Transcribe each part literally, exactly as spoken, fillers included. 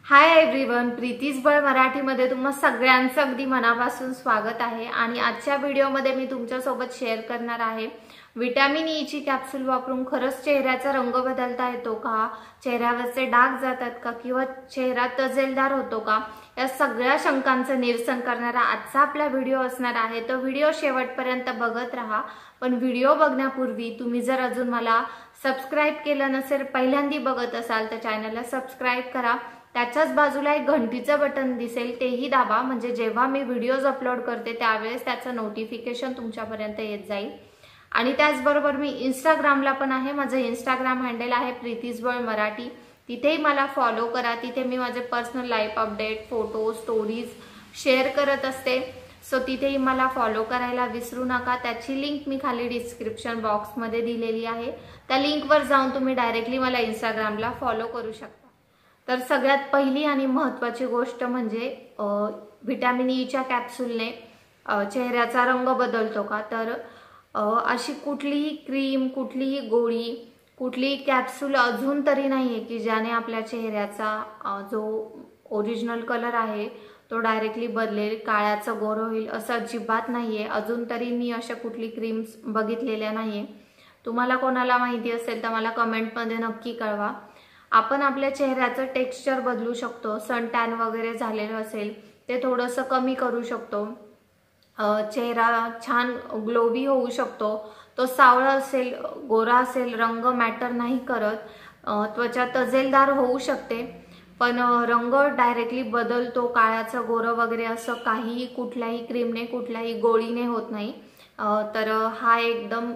Hi everyone, प्रीतीज बळ मराठीमध्ये तुम्हा सगळ्यांचं अगदी मनापासून स्वागत आहे। आणि आजच्या व्हिडिओमध्ये मी तुमच्यासोबत शेअर करणार आहे विटॅमिन ई ची कॅप्सूल वापरून खरंच चेहऱ्याचा रंग बदलता येतो का, चेहऱ्यावरचे डाग जातात का किंवा चेहरा तजेलदार होतो का, या सगळ्या शंकांचं निरसन करणारा आजचा आपला व्हिडिओ असणार आहे। तो व्हिडिओ शेवटपर्यंत बघत राहा। पण व्हिडिओ बघण्यापूर्वी तुम्ही जर अजून मला सबस्क्राइब केलं नसेल, पहिल्यांदा बघत असाल तर चॅनलला सबस्क्राइब करा। त्याच्याच बाजूला एक घंटीचं बटन दिसेल, तेही दाबा, म्हणजे जेव्हा मी व्हिडिओज अपलोड करते त्यावेळेस त्याचं नोटिफिकेशन तुमच्यापर्यंत येत जाईल। आणि त्याचबरोबर मी इंस्टाग्रामला पण आहे, माझं इंस्टाग्राम हँडल आहे प्रीतीज बळ मराठी, तिथेही मला फॉलो करा। तिथे मी माझे personal life update, photo, stories share करत असते, सो तिथेही मला फॉलो करायला विसरू नका। त्याची लिंक मी खाली डिस्क्रिप्शन बॉक्समध्ये दिलेली आहे, त्या लिंकवर जाऊन तुम्ही डायरेक्टली मला इंस्टाग्रामला फॉलो करू शकता। तर सगळ्यात पहिली आणि महत्त्वाची गोष्ट म्हणजे विटॅमिन ई च्या कॅप्सूलने चेहऱ्याचा रंग बदलतो का, तर अशी कुठलीही क्रीम, कुठलीही गोळी, कुठलीही कॅप्सूल अजून तरी नाहीये की ज्याने आपल्या चेहऱ्याचा जो ओरिजिनल कलर आहे तो डायरेक्टली बदलेल, काळ्याचं गोरं होईल, असं अजिबात नाहीये। अजून तरी मी अशा कुठली क्रीम्स बघितलेल्या नाहीये। तुम्हाला कोणाला माहिती असेल तर मला कमेंटमध्ये नक्की कळवा। आपण आपल्या चेहऱ्याचं टेक्स्चर बदलू शकतो, सन टॅन वगैरे झालेलं असेल ते थोडंसं कमी करू शकतो, चेहरा छान ग्लोवी होऊ शकतो। तो सावळा असेल, गोरा असेल, रंग मॅटर नाही करत, त्वचा तजेलदार होऊ शकते, पण रंग डायरेक्टली बदलतो, काळ्याचं गोरं वगैरे असं काहीही कुठल्याही क्रीमने, कुठल्याही गोळीने होत नाही। तर हा एकदम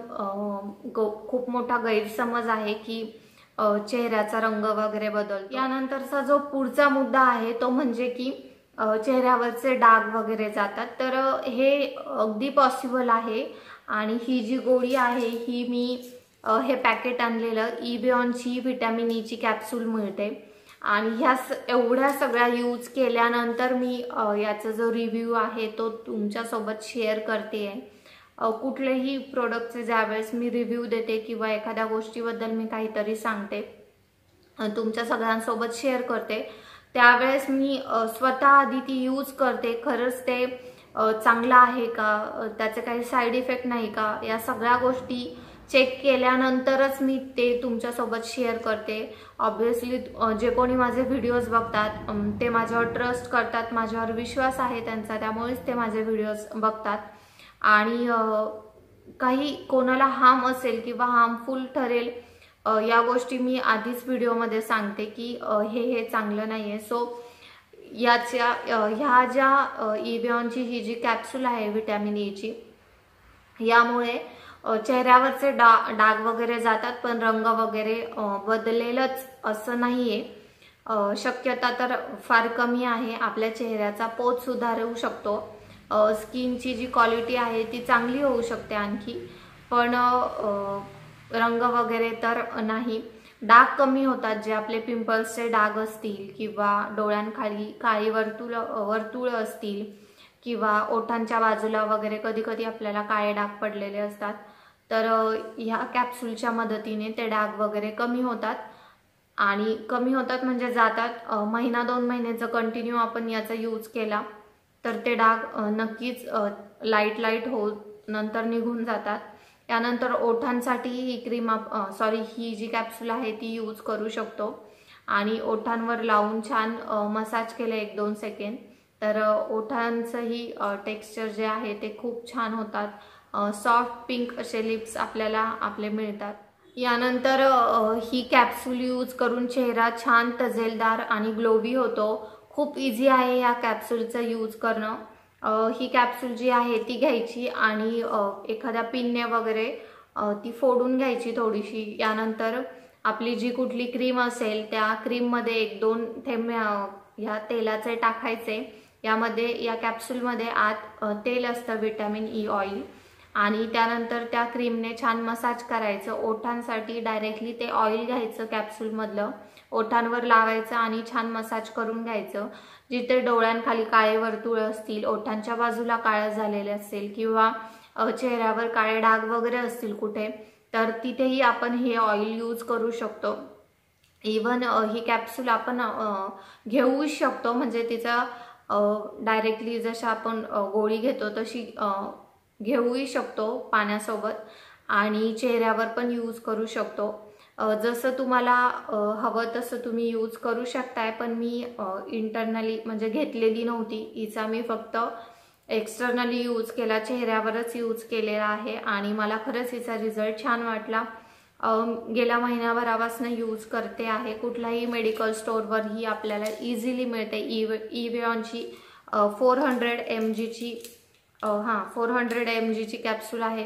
खूप मोठा गैरसमज आहे की चेहऱ्याचा रंग वगैरे बदलतो। यानंतरचा जो पुढचा मुद्दा आहे तो म्हणजे की चेहऱ्यावरचे डाग वगैरे जातात, तर हे अगदी पॉसिबल आहे। आणि ही जी गोळी आहे ही मी हे पॅकेट आणलेलं इबिऑनची विटॅमिन ई ची कॅप्सूल मिळते, आणि ह्या एवढ्या सगळ्या यूज केल्यानंतर मी याचा जो रिव्ह्यू आहे तो तुमच्यासोबत शेअर करते आहे। कुठलेही प्रोडक्टचे ज्यावेळेस मी रिव्ह्यू देते किंवा एखाद्या गोष्टीबद्दल मी काहीतरी सांगते, तुमच्या सगळ्यांसोबत शेअर करते, त्यावेळेस मी स्वतः आधी ती यूज करते, खरंच ते चांगलं आहे का, त्याचे काही साईड इफेक्ट नाही का, या सगळ्या गोष्टी चेक केल्यानंतरच मी ते तुमच्यासोबत शेअर करते। ऑब्व्हियसली जे कोणी माझे व्हिडिओज बघतात ते माझ्यावर ट्रस्ट करतात, माझ्यावर विश्वास आहे त्यांचा, त्यामुळेच ते माझे व्हिडिओज बघतात। आणि काही कोणाला हार्म असेल किंवा हार्मफुल ठरेल या गोष्टी मी आधीच व्हिडिओमध्ये सांगते की हे हे चांगलं नाहीये। सो याच्या ह्या ज्या इबिऑनची ही जी कॅप्सूल आहे विटॅमिन ई ची, यामुळे चेहऱ्यावरचे डा डाग वगैरे जातात, पण रंग वगैरे बदलेलच असं नाहीये, शक्यता तर फार कमी आहे। आपल्या चेहऱ्याचा पोत सुधारू शकतो, स्किनची जी क्वालिटी आहे ती चांगली होऊ शकते आणखी, पण रंग वगैरे तर नाही। डाग कमी होतात, जे आपले पिंपल्सचे डाग असतील किंवा डोळ्यांखाली काळी वर्तुळ वर्तुळ असतील किंवा ओठांच्या बाजूला वगैरे कधी कधी आपल्याला काळे डाग पडलेले असतात, तर ह्या कॅप्सूलच्या मदतीने ते डाग वगैरे कमी होतात। आणि कमी होतात म्हणजे जातात, महिना दोन महिने जर कंटिन्यू आपण याचा यूज केला तर ते डाग नक्कीच लाईट लाईट होत नंतर निघून जातात। त्यानंतर ओठांसाठी ही क्रीम सॉरी ही जी कॅप्सूल आहे ती यूज करू शकतो, आणि ओठांवर लावून छान मसाज केलं एक दोन सेकंड, तर ओठांचंही टेक्स्चर जे आहे ते खूप छान होतात, सॉफ्ट पिंक असे लिप्स आपल्याला आपले मिळतात। यानंतर ही कॅप्सूल यूज करून चेहरा छान तजेलदार आणि ग्लोवी होतो। खूप इझी आहे या कॅप्सूलचं यूज करणं। ही कॅप्सूल जी आहे ती घ्यायची आणि एखाद्या पिनने वगैरे ती फोडून घ्यायची थोडीशी। यानंतर आपली जी कुठली क्रीम असेल त्या क्रीममध्ये एक दोन थेंब ह्या तेलाचे टाकायचे, यामध्ये या कॅप्सूलमध्ये आत तेल असतं, विटॅमिन ई ऑइल, आणि त्यानंतर त्या क्रीमने छान मसाज करायचं। ओठांसाठी डायरेक्टली ते ऑइल घ्यायचं कॅप्सूलमधलं, ओठांवर लावायचं आणि छान मसाज करून घ्यायचं। जिथे डोळ्यांखाली काळे वर्तुळ असतील, ओठांच्या बाजूला काळं झालेले असेल किंवा चेहऱ्यावर काळे डाग वगैरे असतील कुठे, तर तिथेही आपण हे ऑइल यूज करू शकतो। इवन ही कॅप्सूल आपण घेऊ शकतो, म्हणजे तिचा डायरेक्टली जशी आपण गोळी घेतो तशी घेऊही शकतो पाण्यासोबत, आणि चेहऱ्यावर पण यूज करू शकतो. जसं तुम्हाला हवं तसं तुम्ही यूज करू शकताय. पण मी इंटरनली म्हणजे घेतलेली नव्हती, हिचा मी फक्त एक्सटर्नली यूज केला, चेहऱ्यावरच यूज केलेला आहे आणि मला खरंच हिचा रिझल्ट छान वाटला. गेल्या महिन्याभरापासून यूज करते आहे. कुठल्याही मेडिकल स्टोअरवर ही आपल्याला इझिली मिळते. इव इव्हॉनची फोर हंड्रेड एम जीची हां फोर हंड्रेड एम जीची कॅप्सूल आहे,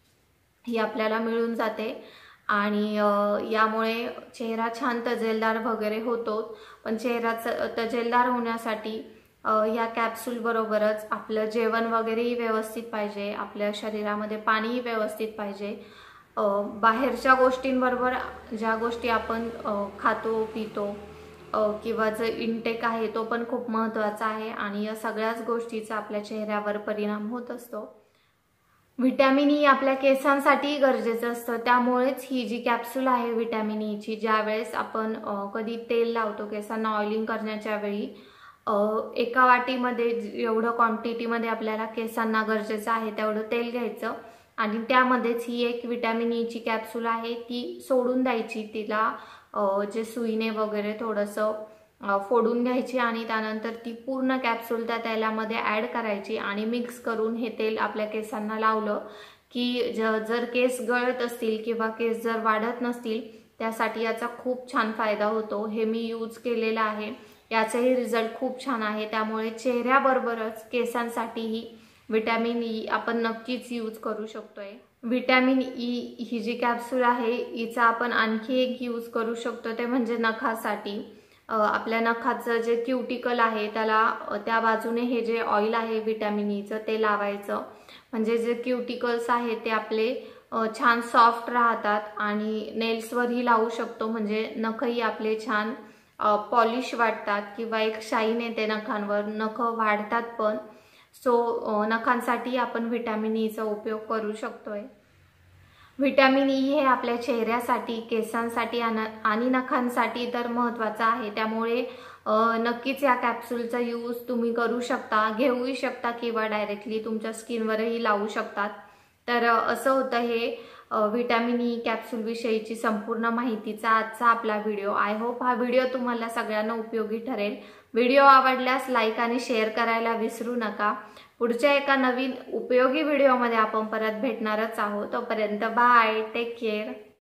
ही आपल्याला मिळून जाते. आणि यामुळे चेहरा छान तजेलदार वगैरे होतो. पण चेहरा तजेलदार होण्यासाठी या कॅप्सूल बरोबरच आपलं जेवण वगैरेही व्यवस्थित पाहिजे, आपल्या शरीरामध्ये पाणीही व्यवस्थित पाहिजे. बाहेरच्या गोष्टींबरोबर ज्या गोष्टी आपण खातो पितो किंवा जो इंटेक आहे तो पण खूप महत्त्वाचा आहे, आणि या सगळ्याच गोष्टीचा आपल्या चेहऱ्यावर परिणाम होत असतो. व्हिटॅमिन ई आपल्या केसांसाठी गरजेचं असतं, त्यामुळेच ही जी कॅप्सूल आहे व्हिटॅमिन ईची, ज्यावेळेस आपण कधी तेल लावतो केसांना ऑइलिंग करण्याच्या वेळी, एका वाटीमध्ये एवढं क्वांटिटीमध्ये आपल्याला केसांना गरजेचं आहे तेवढं तेल घ्यायचं आणि त्यामध्येच ही एक व्हिटॅमिन ईची कॅप्सूल आहे ती सोडून द्यायची. तिला जे सुईने वगैरे थोडंसं फोडून घ्यायची आणि त्यानंतर ती पूर्ण कॅप्सूल त्या तेलामध्ये ॲड करायची आणि मिक्स करून हे तेल आपल्या केसांना लावलं की जर केस गळत असतील किंवा केस जर वाढत नसतील त्यासाठी याचा खूप छान फायदा होतो. हे मी यूज केलेला आहे, याचाही रिझल्ट खूप छान आहे. त्यामुळे चेहऱ्याबरोबरच केसांसाठीही व्हिटॅमिन ई आपण नक्कीच यूज करू शकतोय. व्हिटॅमिन ई ही जी कॅप्सूल आहे हिचा आपण आणखी एक यूज करू शकतो, ते म्हणजे नखासाठी. आपल्या नखाचं जे क्युटिकल आहे त्याला त्या बाजूने हे जे ऑइल आहे व्हिटॅमिन ईचं ते लावायचं, म्हणजे जे क्युटिकल्स आहेत ते आपले छान सॉफ्ट राहतात आणि नेल्सवरही लावू शकतो, म्हणजे नखही आपले छान पॉलिश वाटतात किंवा एक शाईन येते नखांवर, नख वाढतात पण. सो नखांसाठी आपण व्हिटॅमिन ईचा उपयोग करू शकतोय. व्हिटॅमिन ई हे आपल्या चेहऱ्यासाठी, केसांसाठी आणि नखांसाठी तर महत्त्वाचं आहे. त्यामुळे नक्कीच या कॅप्सूलचा यूज तुम्ही करू शकता, घेऊही शकता किंवा डायरेक्टली तुमच्या स्किनवरही लावू शकतात. तर असं होतं हे व्हिटॅमिन ई कॅप्सूल विषयीची संपूर्ण माहितीचा आजचा आपला व्हिडिओ. आय होप हा व्हिडिओ तुम्हाला सगळ्यांना उपयोगी ठरेल. व्हिडिओ आवडल्यास लाईक आणि शेअर करायला विसरू नका. पुढच्या एका नवीन उपयोगी व्हिडिओमध्ये आपण परत भेटणारच आहोत. तोपर्यंत बाय, टेक केअर.